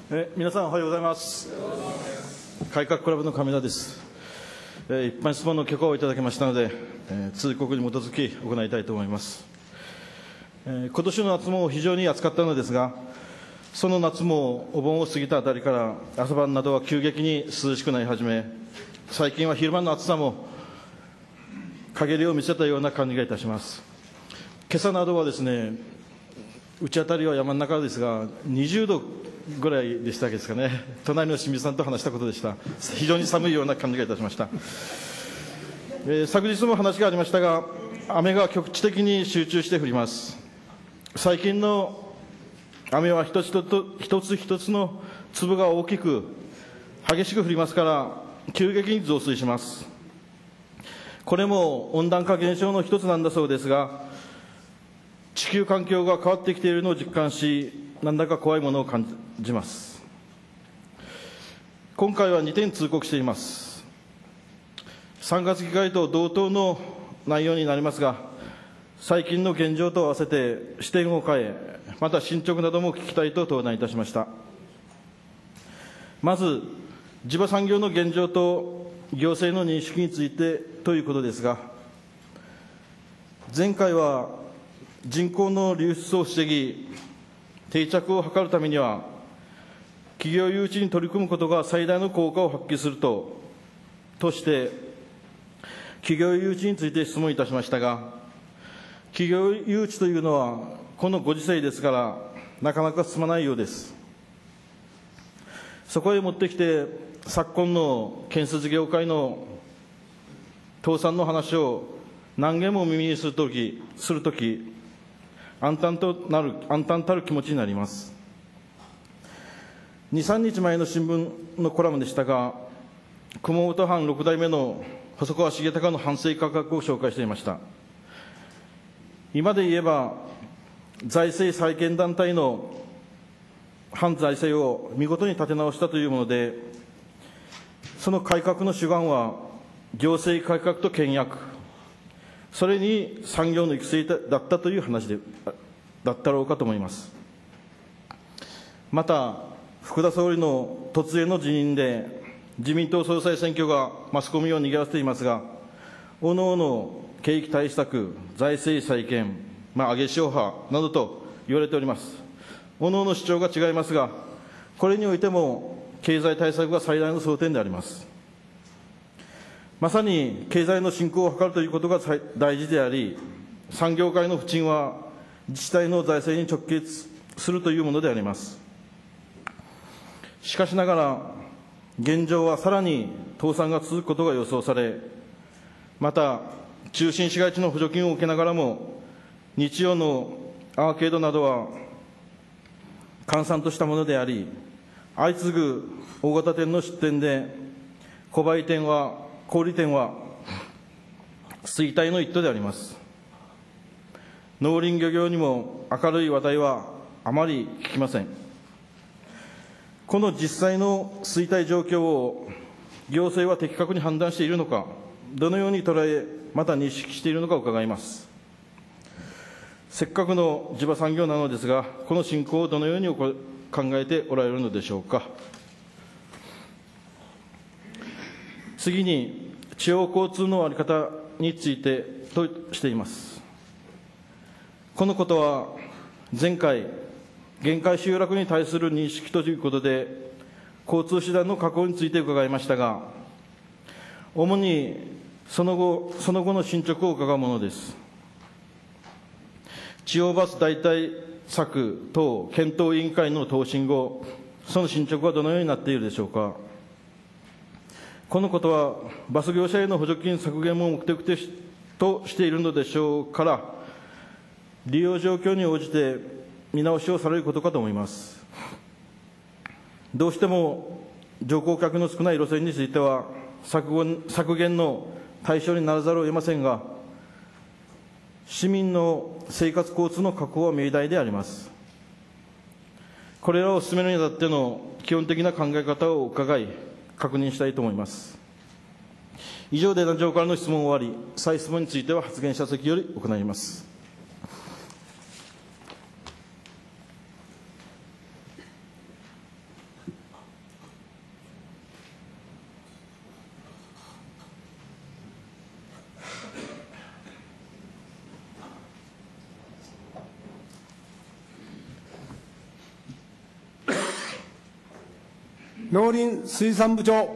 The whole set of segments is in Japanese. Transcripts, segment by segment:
皆さんおはようございます。改革クラブの亀田です。一般質問の許可をいただきましたので、通告に基づき行いたいと思います。今年の夏も非常に暑かったのですが、その夏もお盆を過ぎたあたりから朝晩などは急激に涼しくなり始め、最近は昼間の暑さも陰りを見せたような感じがいたします。今朝などはですね、うちあたりは山の中ですが、20度ぐらいでしたですかね。隣の清水さんと話したことでした。非常に寒いような感じがいたしました。昨日も話がありましたが、雨が局地的に集中して降ります。最近の雨は一つ一つの粒が大きく激しく降りますから、急激に増水します。これも温暖化現象の一つなんだそうですが、地球環境が変わってきているのを実感し、なんだか怖いものを感じます。今回は2点通告しています。3月議会と同等の内容になりますが、最近の現状と合わせて視点を変え、また進捗なども聞きたいと登壇いたしました。まず、地場産業の現状と行政の認識についてということですが、前回は人口の流出を防ぎ、定着を図るためには、企業誘致に取り組むことが最大の効果を発揮するとして、企業誘致について質問いたしましたが、企業誘致というのは、このご時世ですから、なかなか進まないようです。そこへ持ってきて、昨今の建設業界の倒産の話を何件も耳にするとき、暗淡たる気持ちになります。2、3日前の新聞のコラムでしたが、熊本藩6代目の細川重隆の反省改革を紹介していました。今で言えば、財政再建団体の反財政を見事に立て直したというもので、その改革の主眼は、行政改革と倹約、それに産業の育成だったという話だったろうかと思います。また、福田総理の突然の辞任で、自民党総裁選挙がマスコミを賑わせていますが、おのおの景気対策、財政再建、上げ潮派などと言われております。おのおの主張が違いますが、これにおいても経済対策が最大の争点であります。まさに経済の振興を図るということが大事であり、産業界の不沈は自治体の財政に直結するというものであります。しかしながら、現状はさらに倒産が続くことが予想され、また、中心市街地の補助金を受けながらも、日曜のアーケードなどは閑散としたものであり、相次ぐ大型店の出店で、小売店は小売店は衰退の一途であります。農林漁業にも明るい話題はあまり聞きません。この実際の衰退状況を行政は的確に判断しているのか、どのように捉え、また認識しているのか伺います。せっかくの地場産業なのですが、この振興をどのように考えておられるのでしょうか。次に、地方交通の在り方についてとしています。このことは、前回、限界集落に対する認識ということで、交通手段の確保について伺いましたが、主にその後の進捗を伺うものです。地方バス代替策等検討委員会の答申後、その進捗はどのようになっているでしょうか。このことは、バス業者への補助金削減も目的としているのでしょうから、利用状況に応じて見直しをされることかと思います。どうしても乗降客の少ない路線については、削減の対象にならざるを得ませんが、市民の生活交通の確保は命題であります。これらを進めるにあたっての基本的な考え方を伺い、確認したいと思います。以上で壇上からの質問を終わり、再質問については発言者席より行います。 農林水産部長。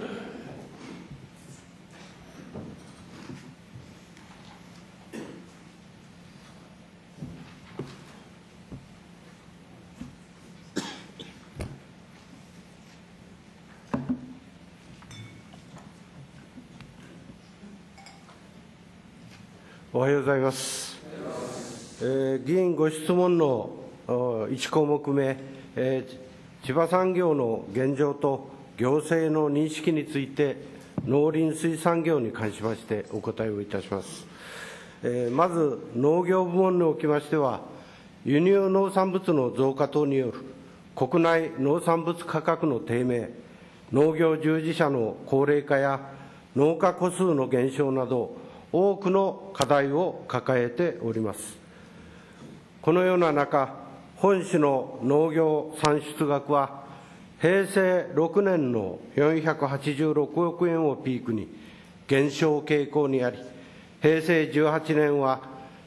おはようございます。議員ご質問の1項目目、千葉産業の現状と行政の認識について、農林水産業に関しましてお答えをいたします。まず、農業部門におきましては、輸入農産物の増加等による国内農産物価格の低迷、農業従事者の高齢化や農家戸数の減少など、多くの課題を抱えております。このような中、本市の農業産出額は、平成6年の486億円をピークに減少傾向にあり、平成18年は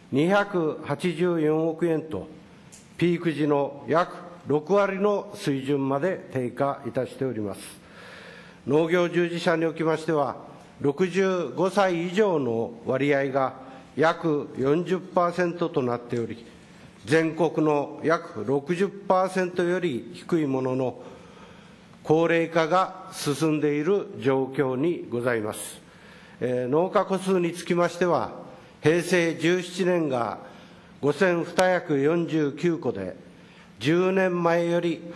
284億円と、ピーク時の約6割の水準まで低下いたしております。農業従事者におきましては、65歳以上の割合が約 40% となっており、全国の約 60% より低いものの、高齢化が進んでいる状況にございます。農家戸数につきましては、平成17年が5249戸で、10年前より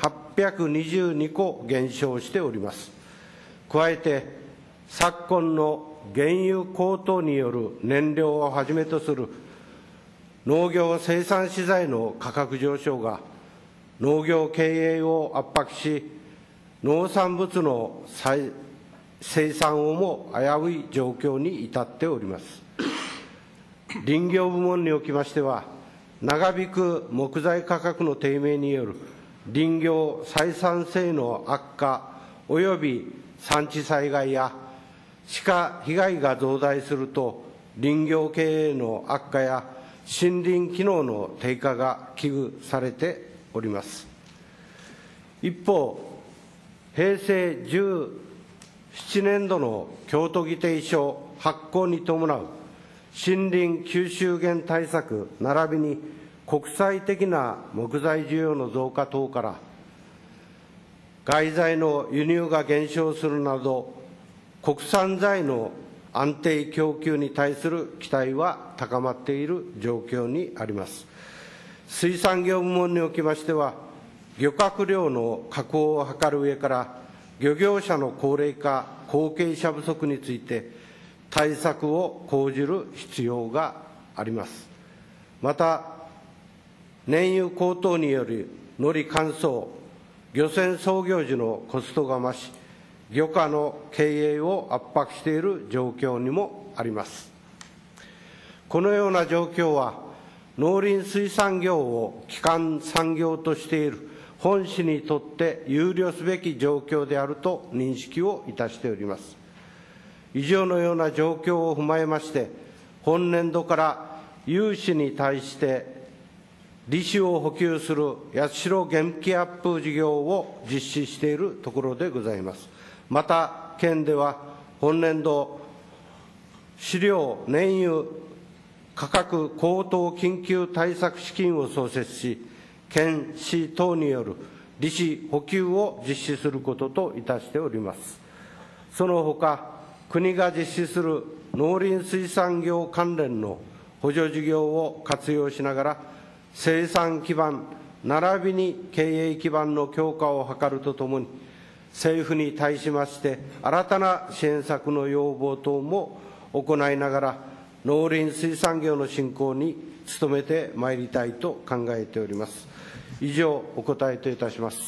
822戸減少しております。加えて、昨今の原油高騰による燃料をはじめとする農業生産資材の価格上昇が農業経営を圧迫し、農産物の生産をも危うい状況に至っております。林業部門におきましては、長引く木材価格の低迷による林業採算性の悪化および産地災害や鹿被害が増大すると、林業経営の悪化や森林機能の低下が危惧されております。一方、平成17年度の京都議定書発行に伴う森林吸収減対策並びに国際的な木材需要の増加等から、外材の輸入が減少するなど、国産材の安定供給に対する期待は高まっている状況にあります。水産業部門におきましては、漁獲量の確保を図る上から、漁業者の高齢化、後継者不足について、対策を講じる必要があります。また、燃油高騰による海苔乾燥、漁船操業時のコストが増し、漁家の経営を圧迫している状況にもあります。このような状況は、農林水産業を基幹産業としている本市にとって憂慮すべき状況であると認識をいたしております。以上のような状況を踏まえまして、本年度から有志に対して利子を補給する八代元気アップ事業を実施しているところでございます。また、県では本年度、飼料・燃油価格高騰緊急対策資金を創設し、県市等による利子補給を実施することといたしております。そのほか、国が実施する農林水産業関連の補助事業を活用しながら、生産基盤並びに経営基盤の強化を図るとともに、政府に対しまして新たな支援策の要望等も行いながら、農林水産業の振興に努めてまいりたいと考えております。以上、お答えといたします。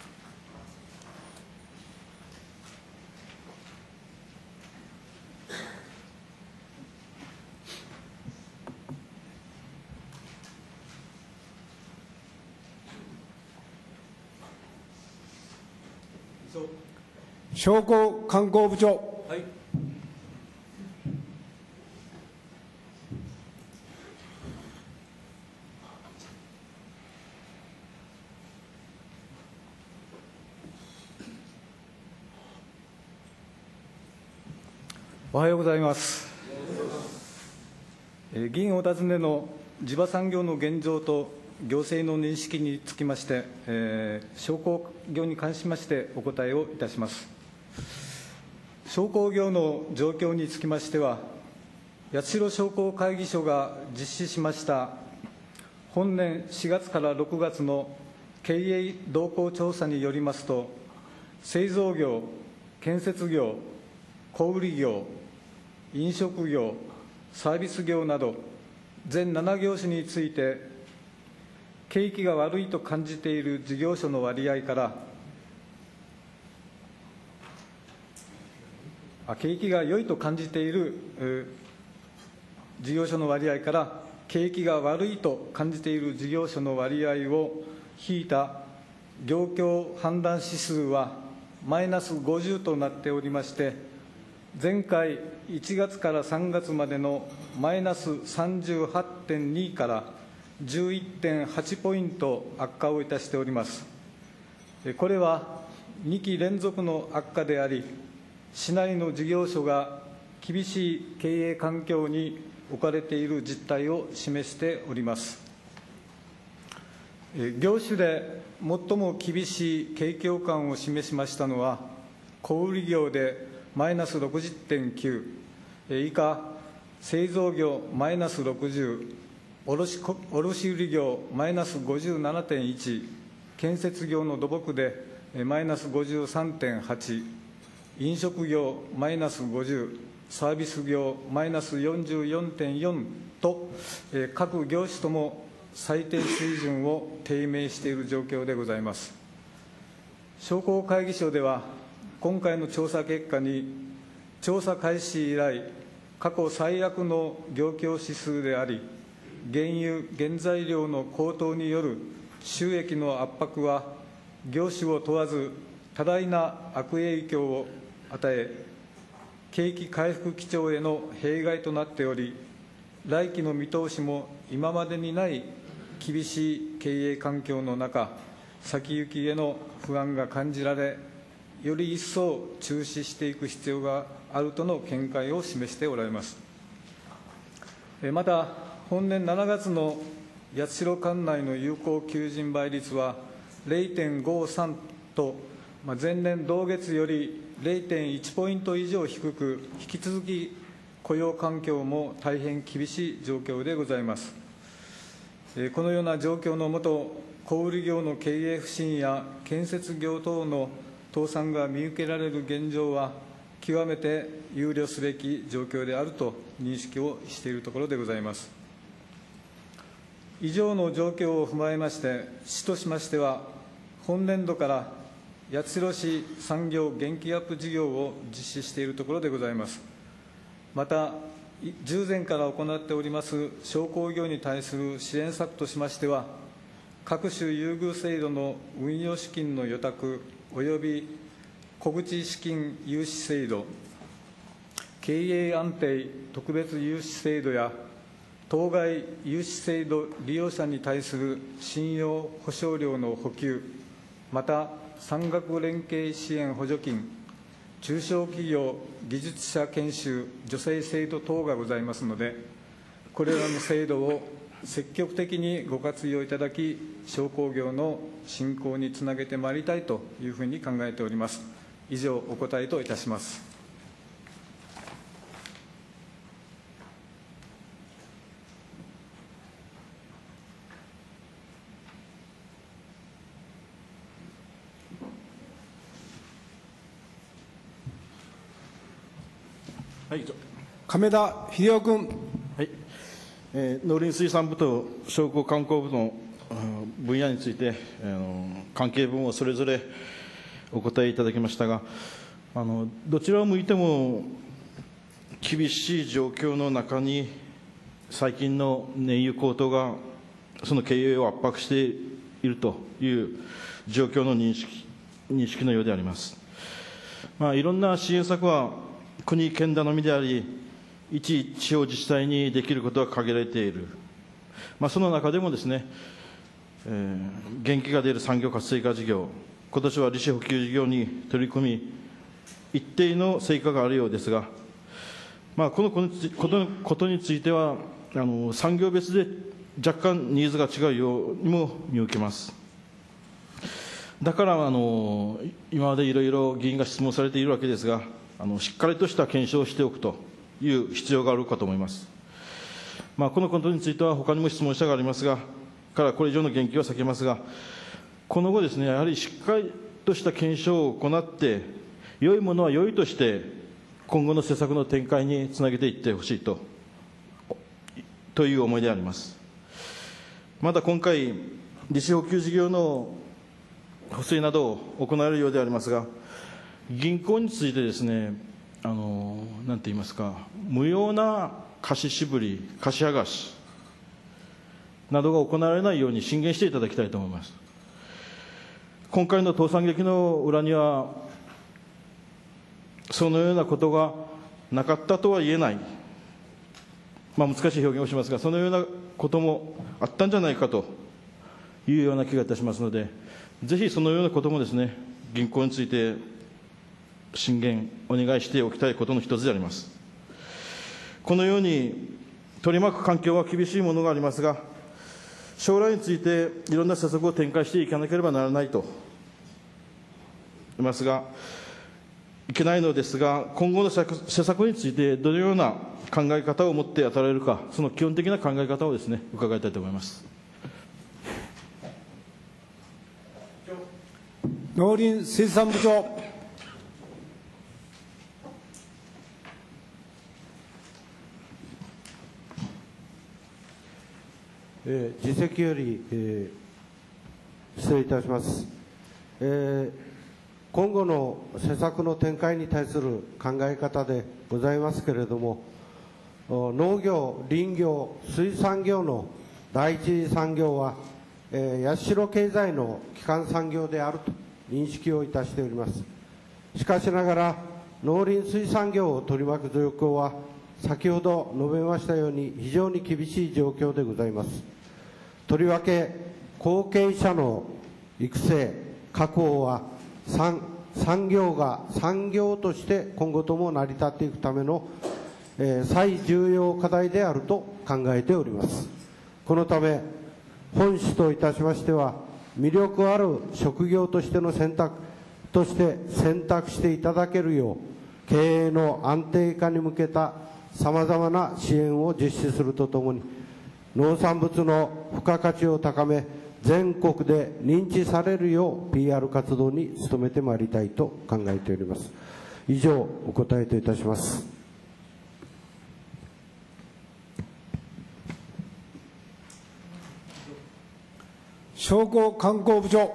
商工観光部長。 はい。 おはようございます。議員お尋ねの地場産業の現状と行政の認識につきまして、商工業に関しましてお答えをいたします。商工業の状況につきましては、八代商工会議所が実施しました本年4月から6月の経営動向調査によりますと、製造業、建設業、小売業、飲食業、サービス業など全7業種について、景気が悪いと感じている事業所の割合から景気が良いと感じている事業所の割合から景気が悪いと感じている事業所の割合を引いた業況判断指数はマイナス50となっておりまして、前回1月から3月までのマイナス 38.2 から11.8 ポイント悪化をいたしております。これは2期連続の悪化であり、市内の事業所が厳しい経営環境に置かれている実態を示しております。業種で最も厳しい景況感を示しましたのは、小売業でマイナス 60.9、以下、製造業マイナス60、卸売業マイナス 57.1、建設業の土木でマイナス 53.8、飲食業マイナス50、サービス業マイナス 44.4 と、各業種とも最低水準を低迷している状況でございます。商工会議所では、今回の調査結果に、調査開始以来、過去最悪の業況指数であり、原油・原材料の高騰による収益の圧迫は、業種を問わず多大な悪影響を与え、景気回復基調への弊害となっており、来期の見通しも今までにない厳しい経営環境の中、先行きへの不安が感じられ、より一層注視していく必要があるとの見解を示しておられます。また、本年7月の八代管内の有効求人倍率は 0.53 と、前年同月より 0.1 ポイント以上低く、引き続き雇用環境も大変厳しい状況でございます。このような状況のもと、小売業の経営不振や建設業等の倒産が見受けられる現状は、極めて憂慮すべき状況であると認識をしているところでございます。以上の状況を踏まえまして、市としましては、本年度から八代市産業元気アップ事業を実施しているところでございます。また、従前から行っております商工業に対する支援策としましては、各種優遇制度の運用資金の予託および小口資金融資制度、経営安定特別融資制度や当該融資制度利用者に対する信用保証料の補給、また産学連携支援補助金、中小企業技術者研修助成制度等がございますので、これらの制度を積極的にご活用いただき、商工業の振興につなげてまいりたいというふうに考えております。以上、お答えといたします。 はい、 亀田秀夫君。 はい、農林水産部と商工観光部の分野について、関係分をそれぞれお答えいただきましたが、どちらを向いても厳しい状況の中に、最近の燃油高騰がその経営を圧迫しているという状況の認識のようであります。いろんな支援策は国、県頼みであり、一地方自治体にできることは限られている。その中でもですね、元気が出る産業活性化事業、今年は利子補給事業に取り組み、一定の成果があるようですが、 このことについては、産業別で若干ニーズが違うようにも見受けます。だから、今までいろいろ議員が質問されているわけですが、しっかりとした検証をしておくという必要があるかと思います。このことについては、他にも質問者がありますが、からこれ以上の言及は避けますが、この後ですね、やはりしっかりとした検証を行って、良いものは良いとして、今後の施策の展開につなげていってほしいという思いであります。また今回、利子補給事業の補正などを行えるようでありますが、銀行についてですね、なんて言いますか、無用な貸し渋り、貸し剥がしなどが行われないように進言していただきたいと思います。今回の倒産劇の裏には、そのようなことがなかったとは言えない、難しい表現をしますが、そのようなこともあったんじゃないかというような気がいたしますので、ぜひそのようなこともですね、銀行について進言お願いしておきたいことの一つであります。このように取り巻く環境は厳しいものがありますが、将来についていろんな施策を展開していかなければならないと思いますが、いけないのですが、今後の施策についてどのような考え方を持って当たられるか、その基本的な考え方をですね、伺いたいと思います。 農林水産部長。 自席より、失礼いたします。今後の施策の展開に対する考え方でございますけれども、農業、林業、水産業の第一次産業は、八代経済の基幹産業であると認識をいたしております。しかしながら、農林水産業を取り巻く状況は、先ほど述べましたように非常に厳しい状況でございます。とりわけ後継者の育成確保は産業が産業として今後とも成り立っていくための、最重要課題であると考えております。このため本市といたしましては、魅力ある職業としての選択していただけるよう、経営の安定化に向けたさまざまな支援を実施するとともに、農産物の付加価値を高め、全国で認知されるよう PR 活動に努めてまいりたいと考えております。以上、お答えといたします。 商工観光部長。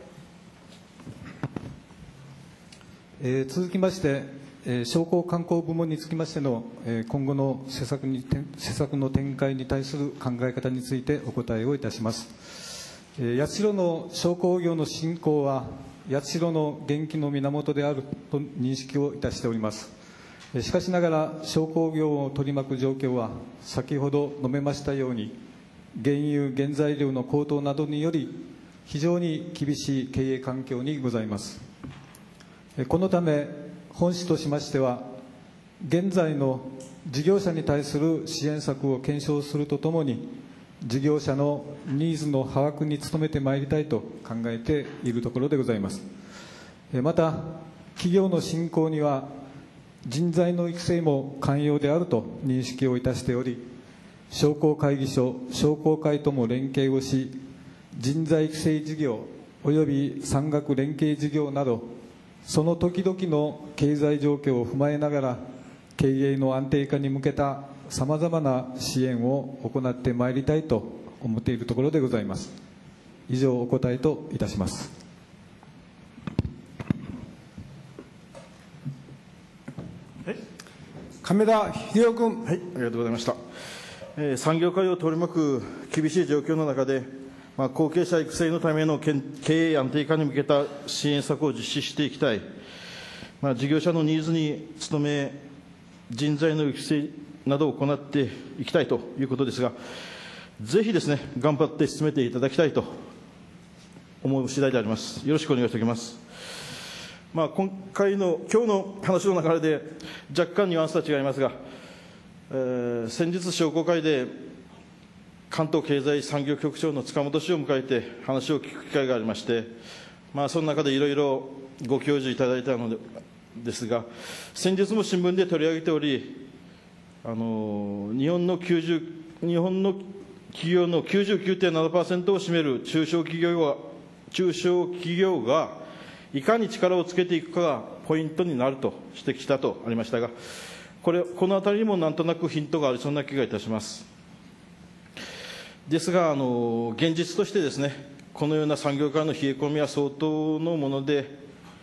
続きまして、商工観光部門につきましての、今後の施策の展開に対する考え方についてお答えをいたします。八代の商工業の振興は、八代の元気の源であると認識をいたしております。しかしながら、商工業を取り巻く状況は、先ほど述べましたように、原油・原材料の高騰などにより、非常に厳しい経営環境にございます。このため、本市としましては、現在の事業者に対する支援策を検証するとともに、事業者のニーズの把握に努めてまいりたいと考えているところでございます。また、企業の振興には、人材の育成も肝要であると認識をいたしており、商工会議所、商工会とも連携をし、人材育成事業および産学連携事業など、その時々の経済状況を踏まえながら、経営の安定化に向けたさまざまな支援を行ってまいりたいと思っているところでございます。以上、お答えといたします。 亀田秀夫君。 ありがとうございました。産業界を取り巻く厳しい状況の中で、後継者育成のための経営安定化に向けた支援策を実施していきたい、事業者のニーズに努め、人材の育成などを行っていきたいということですが、ぜひですね、頑張って進めていただきたいと思う次第であります。よろしくお願いしておきます。今日の話の流れで若干ニュアンスは違いますが、 先日、商工会で関東経済産業局長の塚本氏を迎えて話を聞く機会がありまして、その中でいろいろご教授いただいたのですが、先日も新聞で取り上げており、日本の企業の 99.7% を占める中小企業がいかに力をつけていくかがポイントになると指摘したとありましたが、このあたりにもなんとなくヒントがありそうな気がいたします。ですが、現実としてですね、このような産業界の冷え込みは相当のもので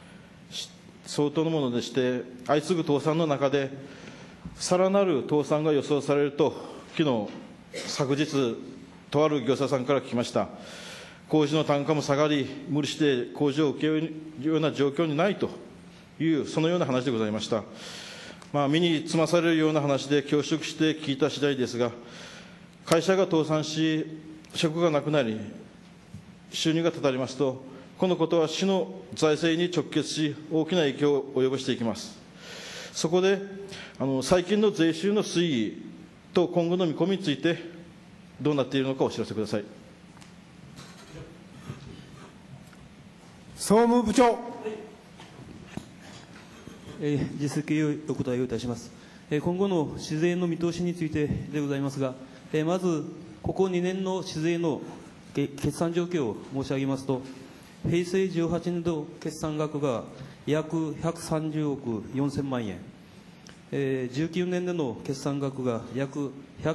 して、相次ぐ倒産の中で、さらなる倒産が予想されると、昨日、とある業者さんから聞きました。工事の単価も下がり、無理して工事を請け負うような状況にないという、そのような話でございました。身につまされるような話で恐縮して聞いた次第ですが、会社が倒産し、職がなくなり、収入が断たれますと、このことは市の財政に直結し、大きな影響を及ぼしていきます。そこで、最近の税収の推移と今後の見込みについて、どうなっているのかお知らせください。 総務部長。 実績をお答えをいたします。今後の市税の見通しについてでございますが、まず、ここ2年の市税の決算状況を申し上げますと、平成18年度決算額が約130億4000万円、19年での決算額が約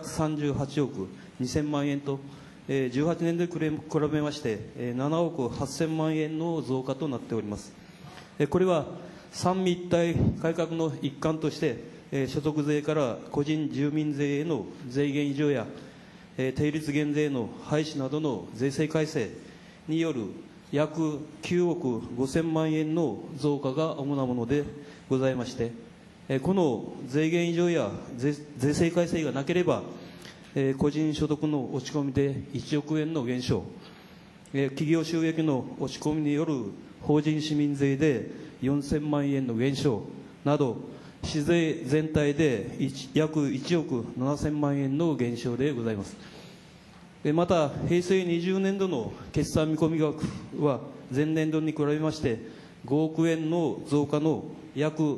138億2000万円と、18年で比べまして、7億8000万円の増加となっております。これは三位一体改革の一環として、所得税から個人住民税への税減以上や、定率減税の廃止などの税制改正による約9億5000万円の増加が主なものでございまして、この税減以上や税制改正がなければ、個人所得の落ち込みで1億円の減少、企業収益の落ち込みによる法人市民税で4000万円の減少など、市税全体で約1億7000万円の減少でございます。また、平成20年度の決算見込み額は、前年度に比べまして、5億円の増加の約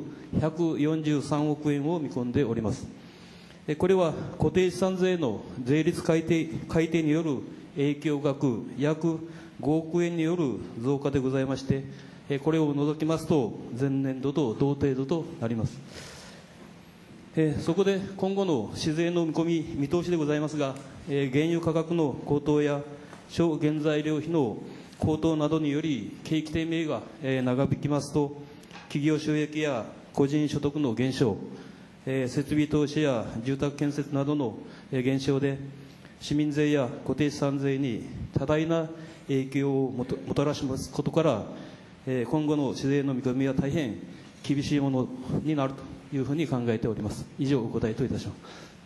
143億円を見込んでおります。これは固定資産税の税率改定による影響額約5億円による増加でございまして、これを除きますと、前年度と同程度となります。そこで今後の市税の見通しでございますが、原油価格の高騰や諸原材料費の高騰などにより、景気低迷が長引きますと、企業収益や個人所得の減少、設備投資や住宅建設などの減少で、市民税や固定資産税に多大な影響をもたらしますことから、今後の市税の見込みは大変厳しいものになるというふうに考えております。以上、お答えといたします。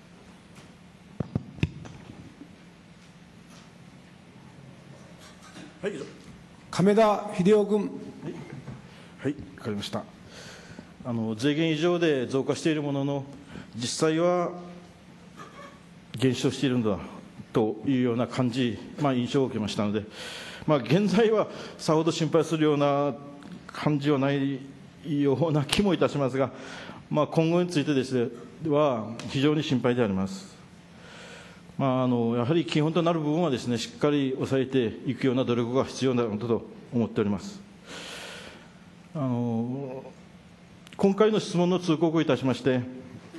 はい、 亀田秀夫君。 はい、わかりました。税減以上で増加しているものの、実際は減少しているんだというような感じ、印象を受けましたので、現在はさほど心配するような感じはないような気もいたしますが、今後についてですね、は非常に心配であります。やはり基本となる部分はですね、しっかり抑えていくような努力が必要なことと思っております。今回の質問の通告をいたしまして、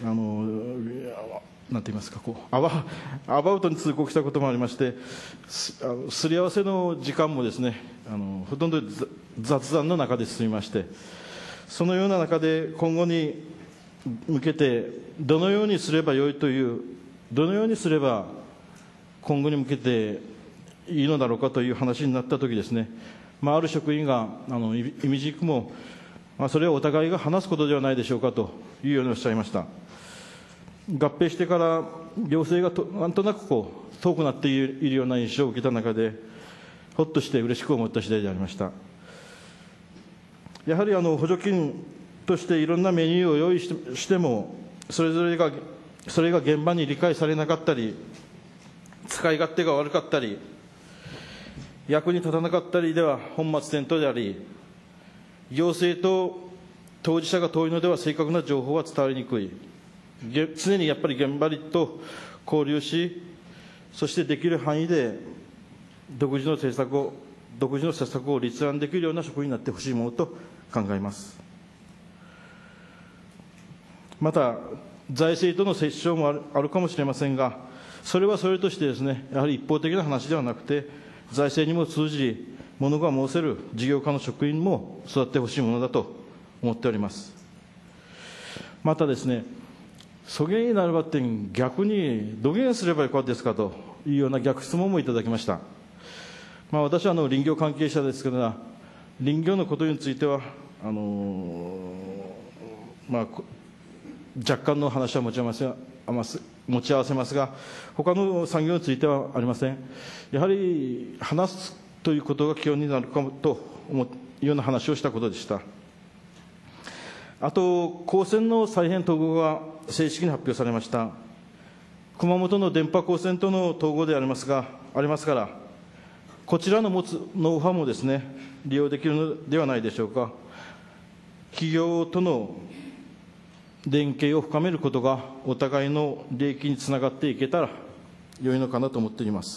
なんて言いますか、アバウトに通告したこともありまして、すり合わせの時間もですね、ほとんど雑談の中で進みまして、そのような中で今後に向けてどのようにすればよいという、どのようにすれば今後に向けていいのだろうかという話になったときですね、ある職員が意味軸も、それはお互いが話すことではないでしょうかというようにおっしゃいました。合併してから行政がなんとなく遠くなっているような印象を受けた中で、ほっとして嬉しく思った次第でありました。やはり補助金としていろんなメニューを用意しても、それぞれがそれが現場に理解されなかったり、使い勝手が悪かったり、役に立たなかったりでは本末転倒であり、行政と当事者が遠いのでは正確な情報は伝わりにくい。常にやっぱり現場と交流し、そしてできる範囲で独自の施策を立案できるような職員になってほしいものと考えます。また、財政との折衝もあるかもしれませんが、それはそれとしてですね、やはり一方的な話ではなくて、財政にも通じ、物が申せる事業家の職員も育ってほしいものだと思っております。またですね、そげになるばってん逆にどげんすればよかったですかというような逆質問もいただきました。私は林業関係者ですけれど、林業のことについては、若干の話は持ち合わせますが、他の産業についてはありません。やはり話すということが基本になるかもというような話をしたことでした。あと、高専の再編統合が正式に発表されました。熊本の電波高専との統合でありますから、こちらの持つノウハウもですね、利用できるのではないでしょうか。企業との連携を深めることがお互いの利益につながっていけたら良いのかなと思っています。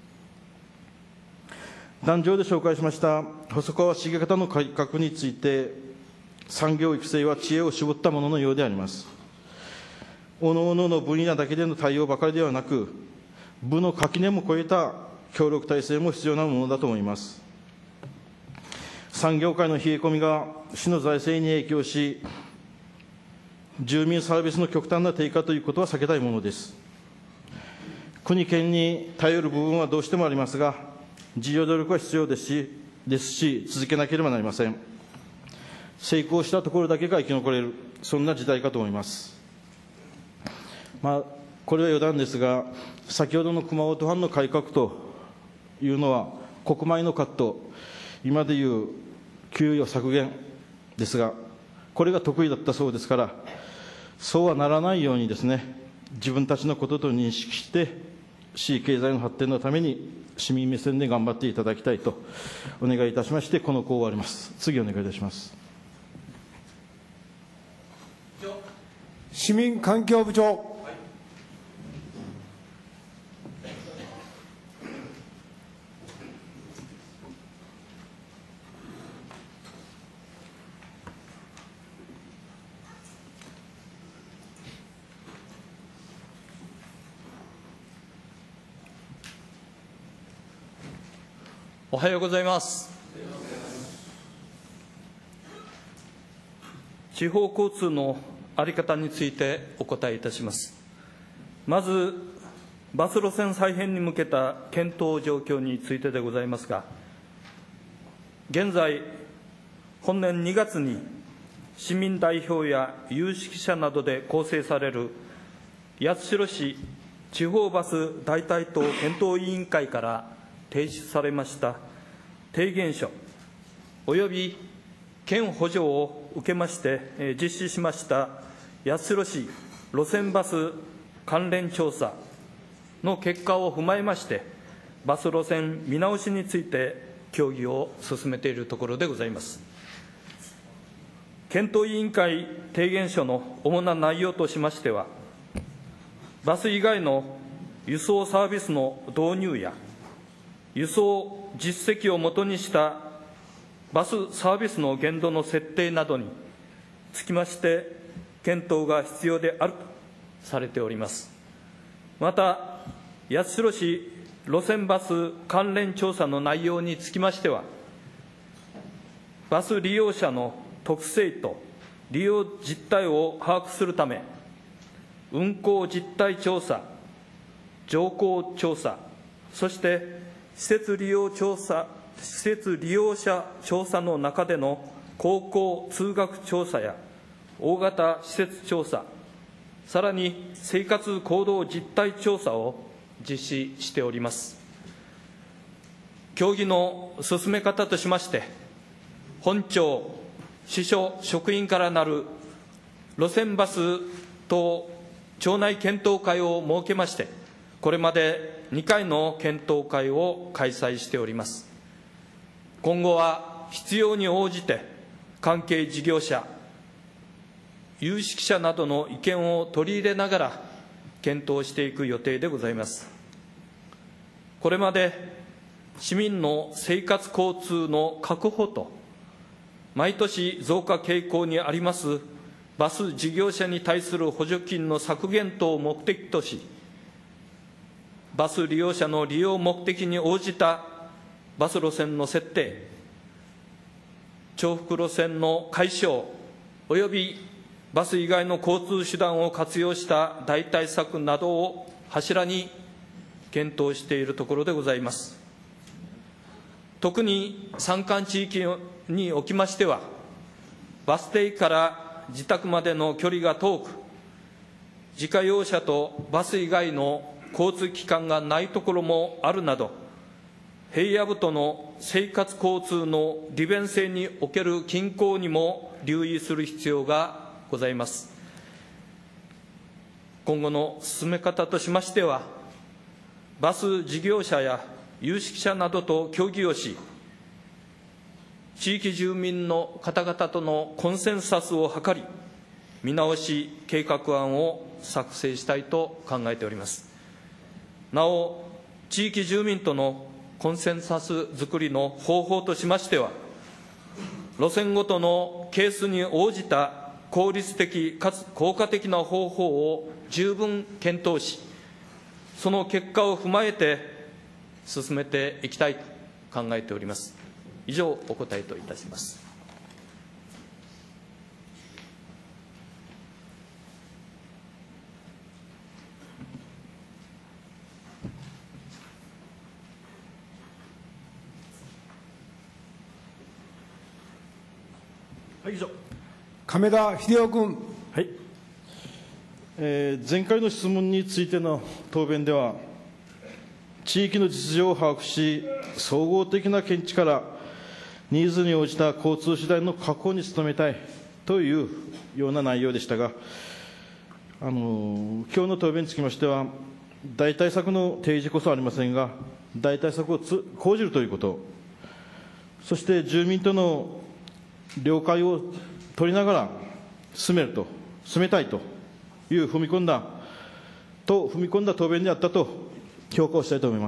壇上で紹介しました細川重方の改革について、産業育成は知恵を絞ったもののようであります。各々の分野だけでの対応ばかりではなく、部の垣根も越えた協力体制も必要なものだと思います。産業界の冷え込みが市の財政に影響し、住民サービスの極端な低下ということは避けたいものです。国県に頼る部分はどうしてもありますが、事業努力は必要ですし、続けなければなりません。成功したところだけが生き残れる、そんな時代かと思います。これは余談ですが、先ほどの熊本藩の改革というのは、国米のカット、今でいう給与削減ですが、これが得意だったそうですから、そうはならないようにですね、自分たちのことと認識して、市経済の発展のために市民目線で頑張っていただきたいとお願いいたしまして、この項を終わります。次お願いいたします。 市民環境部長。 おはようございます。地方交通の在り方についてお答えいたします。まず、バス路線再編に向けた検討状況についてでございますが、現在、本年2月に市民代表や有識者などで構成される八代市地方バス代替等検討委員会から提出されました提言書および県補助を受けまして実施しました八代市路線バス関連調査の結果を踏まえまして、バス路線見直しについて協議を進めているところでございます。検討委員会提言書の主な内容としましては、バス以外の輸送サービスの導入や、輸送実績をもとにしたバスサービスの限度の設定などにつきまして、検討が必要であるとされております。また、八代市路線バス関連調査の内容につきましては、バス利用者の特性と利用実態を把握するため、運行実態調査、乗降調査、そして施設利用者調査の中での高校通学調査や大型施設調査、さらに生活行動実態調査を実施しております。協議の進め方としまして、本庁、支所職員からなる路線バス等町内検討会を設けまして、これまで2回の検討会を開催しております。今後は必要に応じて、関係事業者、有識者などの意見を取り入れながら検討していく予定でございます。これまで市民の生活交通の確保と、毎年増加傾向にありますバス事業者に対する補助金の削減等を目的とし、バス利用者の利用目的に応じたバス路線の設定、重複路線の解消、およびバス以外の交通手段を活用した代替策などを柱に検討しているところでございます。特に山間地域におきましては、バス停から自宅までの距離が遠く、自家用車とバス以外の交通機関がないところもあるなど、平野部との生活交通の利便性における均衡にも留意する必要がございます。今後の進め方としましては、バス事業者や有識者などと協議をし、地域住民の方々とのコンセンサスを図り、見直し計画案を作成したいと考えております。なお、地域住民とのコンセンサス作りの方法としましては、路線ごとのケースに応じた効率的かつ効果的な方法を十分検討し、その結果を踏まえて進めていきたいと考えております。以上、お答えといたします。 はい、以上。 亀田秀夫君。 はい。前回の質問についての答弁では、地域の実情を把握し、総合的な見地からニーズに応じた交通手段の確保に努めたいというような内容でしたが、今日の答弁につきましては、代替策の提示こそありませんが、代替策を講じるということ、そして住民との了解を取りながら進めたいという踏み込んだ答弁であったと評価をしたいと思います。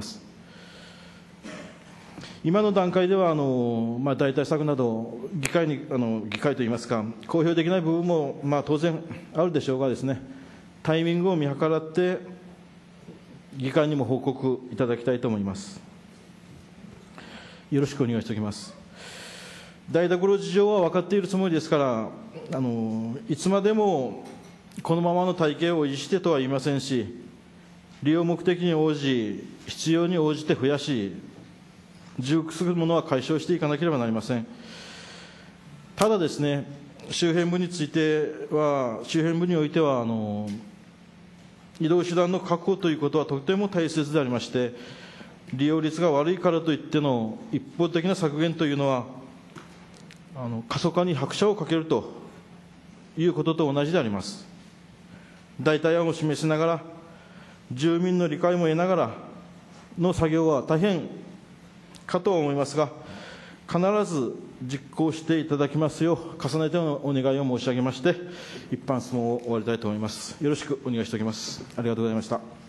今の段階では代替策など議会といいますか、公表できない部分も当然あるでしょうがですね、タイミングを見計らって議会にも報告いただきたいと思います。よろしくお願いしておきます。台所事情は分かっているつもりですから、いつまでもこのままの体系を維持してとは言いませんし、利用目的に応じ、必要に応じて増やし、重複するものは解消していかなければなりません。ただですね、周辺部においては、移動手段の確保ということはとても大切でありまして、利用率が悪いからといっての一方的な削減というのは、過疎化に拍車をかけるということと同じであります。代替案を示しながら、住民の理解も得ながらの作業は大変かと思いますが、必ず実行していただきますよう、重ねてのお願いを申し上げまして、一般質問を終わりたいと思います。よろしくお願いしておきます。ありがとうございました。